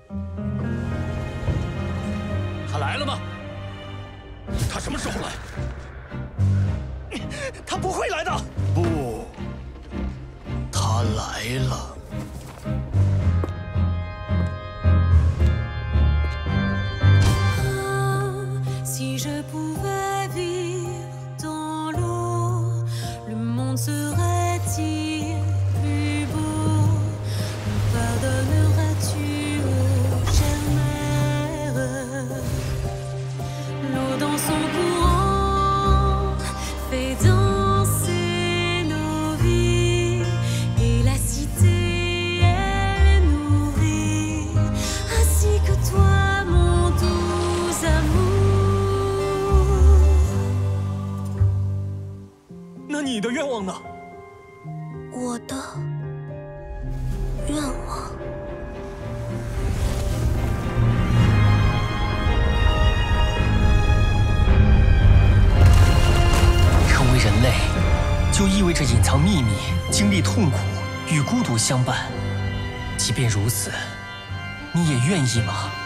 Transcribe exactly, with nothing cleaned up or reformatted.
他来了吗？他什么时候来？ 他不会来的。 不，他来了。 Si je pouvais vivre dans l'eau, le monde serait-il plus beau? Me pardonneras-tu, ô chère mère? L'eau dans son courant fait danser nos vies et la cité elle nourrit, ainsi que toi, mon doux amour. 那你的愿望呢？ 我的愿望。 成为人类，就意味着隐藏秘密、经历痛苦与孤独相伴。即便如此，你也愿意吗？